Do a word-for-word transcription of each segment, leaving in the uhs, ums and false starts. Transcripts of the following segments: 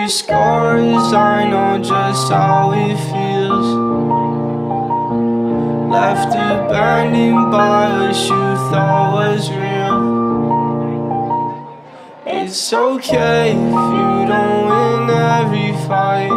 your scars, I know just how it feels. Left abandoned by what you thought was real. It's okay if you don't win every fight.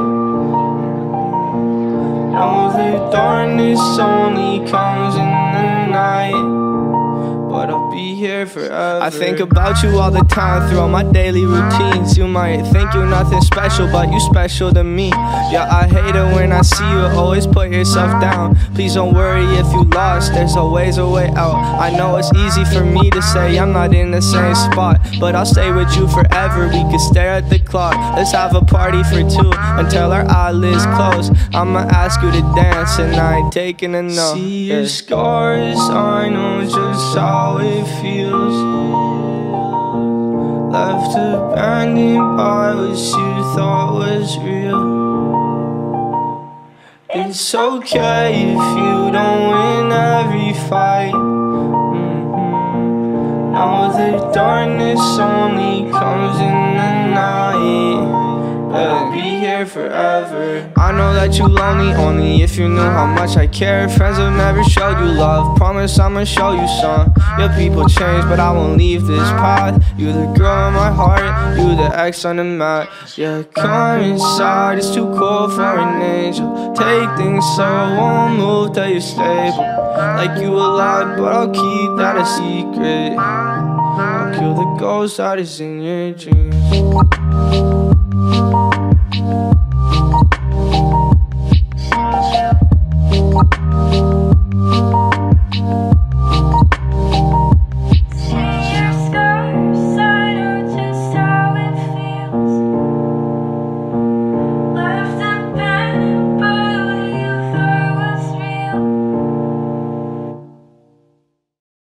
Know the darkness only comes in the night, but I'll be here forever. I think about you all the time throughout my daily routines. You might think you're nothing special, but you special to me. Yeah, I hate it when I see you always put yourself down. Please don't worry if you lost, there's always a way out. I know it's easy for me to say I'm not in the same spot, but I'll stay with you forever. We could stare at the clock, let's have a party for two until our eyelids close. I'ma ask you to dance and I ain't taking a no. See your scars, I know just how it feels. Left abandoned by what you thought was real. It's okay if you don't win every fight. mm-hmm. Now the darkness only comes in the night, but I'll be here forever. I know that you lonely, only if you knew how much I care. Friends have never showed you love, promise I'ma show you some. Yeah, people change, but I won't leave this path. You the girl in my heart, you the X on the map. Yeah, come inside, it's too cold for an angel. Take things slow, won't move till you're stable. Like you alive, but I'll keep that a secret. I'll kill the ghost that is in your dreams.